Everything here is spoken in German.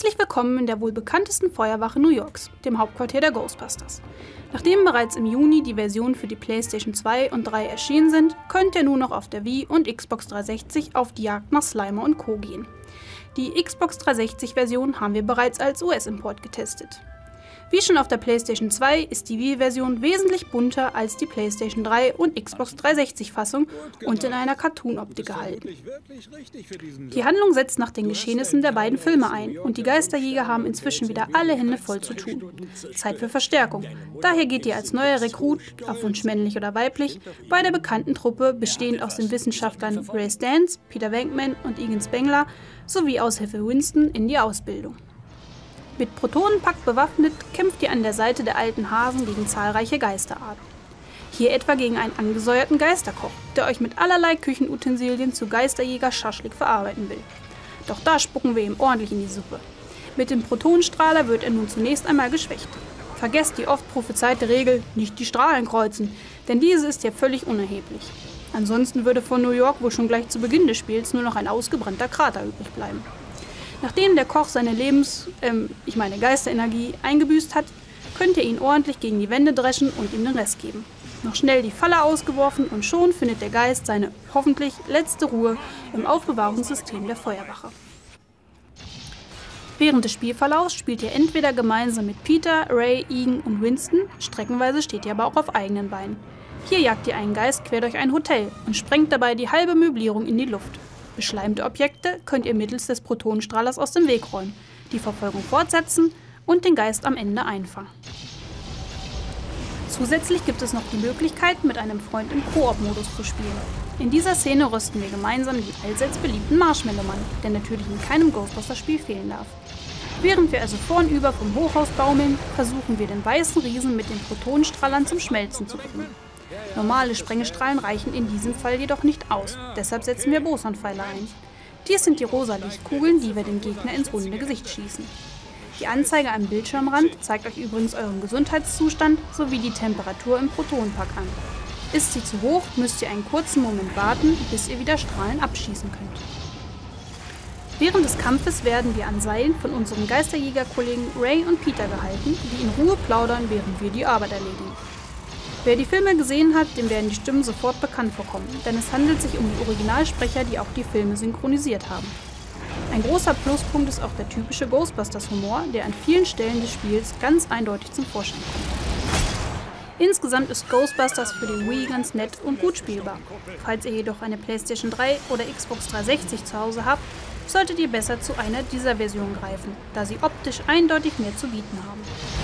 Herzlich willkommen in der wohl bekanntesten Feuerwache New Yorks, dem Hauptquartier der Ghostbusters. Nachdem bereits im Juni die Versionen für die PlayStation 2 und 3 erschienen sind, könnt ihr nun noch auf der Wii und Xbox 360 auf die Jagd nach Slimer und Co. gehen. Die Xbox 360-Version haben wir bereits als US-Import getestet. Wie schon auf der PlayStation 2 ist die Wii-Version wesentlich bunter als die PlayStation 3 und Xbox 360-Fassung und in einer Cartoon-Optik gehalten. Die Handlung setzt nach den Geschehnissen der beiden Filme ein und die Geisterjäger haben inzwischen wieder alle Hände voll zu tun. Zeit für Verstärkung. Daher geht ihr als neuer Rekrut, auf Wunsch männlich oder weiblich, bei der bekannten Truppe, bestehend aus den Wissenschaftlern Ray Stantz, Peter Venkman und Egan Spengler, sowie Aushilfe Winston in die Ausbildung. Mit Protonenpack bewaffnet kämpft ihr an der Seite der alten Hasen gegen zahlreiche Geisterarten. Hier etwa gegen einen angesäuerten Geisterkoch, der euch mit allerlei Küchenutensilien zu Geisterjäger-Schaschlik verarbeiten will. Doch da spucken wir ihm ordentlich in die Suppe. Mit dem Protonenstrahler wird er nun zunächst einmal geschwächt. Vergesst die oft prophezeite Regel, nicht die Strahlen kreuzen, denn diese ist ja völlig unerheblich. Ansonsten würde von New York wohl schon gleich zu Beginn des Spiels nur noch ein ausgebrannter Krater übrig bleiben. Nachdem der Koch seine Geisterenergie eingebüßt hat, könnt ihr ihn ordentlich gegen die Wände dreschen und ihm den Rest geben. Noch schnell die Falle ausgeworfen und schon findet der Geist seine hoffentlich letzte Ruhe im Aufbewahrungssystem der Feuerwache. Während des Spielverlaufs spielt ihr entweder gemeinsam mit Peter, Ray, Egan und Winston, streckenweise steht ihr aber auch auf eigenen Beinen. Hier jagt ihr einen Geist quer durch ein Hotel und sprengt dabei die halbe Möblierung in die Luft. Beschleimte Objekte könnt ihr mittels des Protonenstrahlers aus dem Weg räumen, die Verfolgung fortsetzen und den Geist am Ende einfangen. Zusätzlich gibt es noch die Möglichkeit, mit einem Freund im Koop-Modus zu spielen. In dieser Szene rüsten wir gemeinsam die allseits beliebten Marshmallow-Mann, der natürlich in keinem Ghostbusters-Spiel fehlen darf. Während wir also vornüber vom Hochhaus baumeln, versuchen wir den weißen Riesen mit den Protonenstrahlern zum Schmelzen zu bringen. Normale Sprengstrahlen reichen in diesem Fall jedoch nicht aus, deshalb setzen wir Boson-Pfeile ein. Dies sind die rosa Lichtkugeln, die wir dem Gegner ins runde Gesicht schießen. Die Anzeige am Bildschirmrand zeigt euch übrigens euren Gesundheitszustand sowie die Temperatur im Protonenpack an. Ist sie zu hoch, müsst ihr einen kurzen Moment warten, bis ihr wieder Strahlen abschießen könnt. Während des Kampfes werden wir an Seilen von unseren Geisterjägerkollegen Ray und Peter gehalten, die in Ruhe plaudern, während wir die Arbeit erledigen. Wer die Filme gesehen hat, dem werden die Stimmen sofort bekannt vorkommen, denn es handelt sich um die Originalsprecher, die auch die Filme synchronisiert haben. Ein großer Pluspunkt ist auch der typische Ghostbusters-Humor, der an vielen Stellen des Spiels ganz eindeutig zum Vorschein kommt. Insgesamt ist Ghostbusters für die Wii ganz nett und gut spielbar. Falls ihr jedoch eine PlayStation 3 oder Xbox 360 zu Hause habt, solltet ihr besser zu einer dieser Versionen greifen, da sie optisch eindeutig mehr zu bieten haben.